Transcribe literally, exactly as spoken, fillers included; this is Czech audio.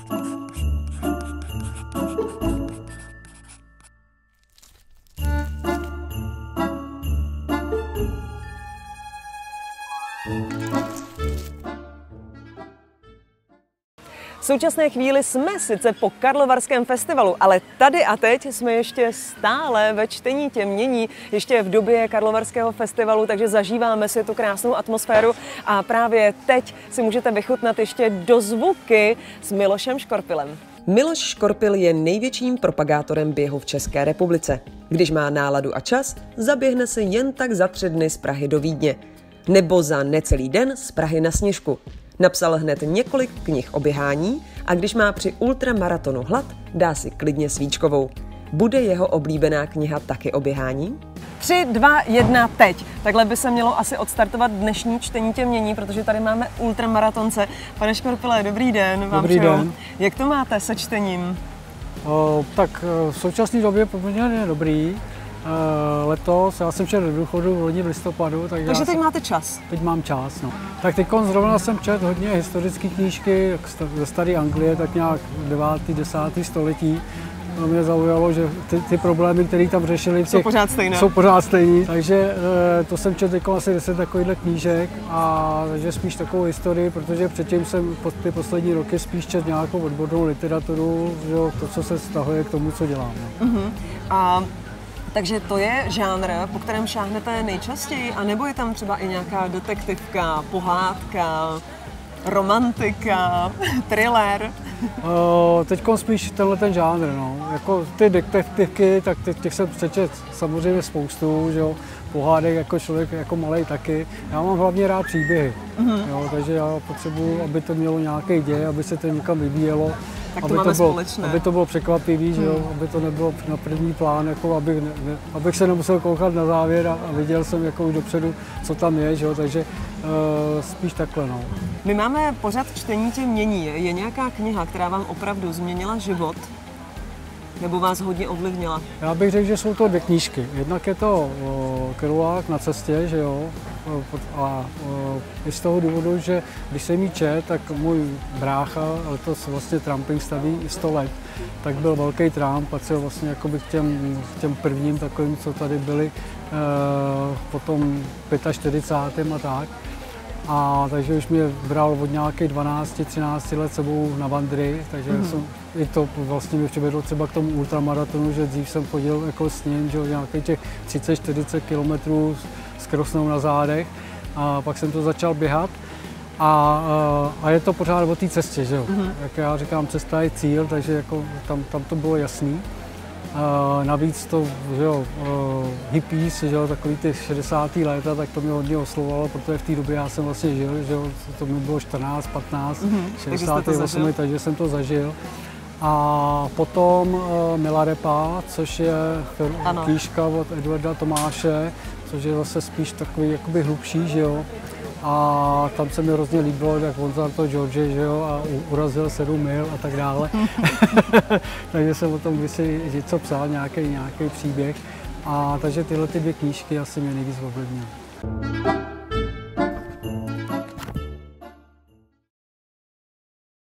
V současné chvíli jsme sice po Karlovarském festivalu, ale tady a teď jsme ještě stále ve čtení tě mění, ještě v době Karlovarského festivalu, takže zažíváme si tu krásnou atmosféru a právě teď si můžete vychutnat ještě dozvuky s Milošem Škorpilem. Miloš Škorpil je největším propagátorem běhu v České republice. Když má náladu a čas, zaběhne se jen tak za tři dny z Prahy do Vídně. Nebo za necelý den z Prahy na Sněžku. Napsal hned několik knih o běhání a když má při ultramaratonu hlad, dá si klidně svíčkovou. Bude jeho oblíbená kniha taky o běhání? tři, dva, jedna, teď. Takhle by se mělo asi odstartovat dnešní čtení tě mění, protože tady máme ultramaratonce. Pane Škorpile, dobrý den. Vám dobrý všeho. den. Jak to máte se čtením? O, tak v současné době poměrně dobrý. E, letos, já jsem šel do důchodu v loni v listopadu. Tak Takže teď jsem, máte čas? Teď mám čas, no. Tak teď zrovna jsem četl hodně historické knížky ze staré Anglie, tak nějak devátý desátý století. To mě zaujalo, že ty, ty problémy, které tam řešili, těch, jsou pořád stejné. Jsou pořád stejný. Takže e, to jsem četl jako asi deset takovýchhle knížek a takže spíš takovou historii, protože předtím jsem po ty poslední roky spíš četl nějakou odbornou literaturu, že to, co se vztahuje k tomu, co dělám. No. Uh-huh. A takže to je žánr, po kterém šáhnete nejčastěji, anebo je tam třeba i nějaká detektivka, pohádka, romantika, thriller? Teď spíš tenhle ten žánr, no. Jako ty detektivky, tak těch, těch jsem přečet samozřejmě spoustu, že jo. Pohádek jako člověk, jako malej taky. Já mám hlavně rád příběhy, mm-hmm. jo, takže já potřebuji, aby to mělo nějaký děj, aby se to někam vyvíjelo. Tak to aby, máme to bylo, společné. aby to bylo překvapivý, hmm. že jo? Aby to nebylo na první plán, jako abych, ne, ne, abych se nemusel koukat na závěr a, a viděl jsem jako už dopředu, co tam je, že jo? Takže uh, spíš takhle. No. My máme pořad čtení tě mění. Je nějaká kniha, která vám opravdu změnila život? Nebo vás hodně ovlivnila? Já bych řekl, že jsou to dvě knížky. Jednak je to o, Krulák na cestě, že jo? A o, i z toho důvodu, že když jsem ji čet, tak můj brácha, letos vlastně tramping staví sto let, tak byl velký tramp, patřil vlastně jakoby k těm, k těm prvním takovým, co tady byli e, potom čtyřicátým pátým a tak. A takže už mě bral od nějakých dvanácti třinácti let sebou na vandry, takže mm. jsem, i to vlastně mě přivedlo třeba k tomu ultramaratonu, že dřív jsem chodil jako s ním, že nějakých těch třicet čtyřicet kilometrů s krosnou na zádech a pak jsem to začal běhat a, a je to pořád o té cestě, že jo. Mm. Jak já říkám, cesta je cíl, takže jako tam, tam to bylo jasný. Uh, navíc to, že jo, uh, hippies, že jo, takový ty šedesátá léta, tak to mě hodně oslovovalo, protože v té době já jsem vlastně žil, že jo, to mi bylo čtrnáct, patnáct, mm-hmm, šedesát osm, takže jsem to zažil. A potom uh, Milarepa, což je knížka od Edwarda Tomáše, což je zase spíš takový jakoby hlubší, že jo. A tam se mi hrozně líbilo, jak on za to George, že jo, a urazil sedm mil a tak dále. Takže jsem o tom kdysi něco psal, nějaký, nějaký příběh. A takže tyhle ty dvě knížky asi mě nejvíc ovlivnily.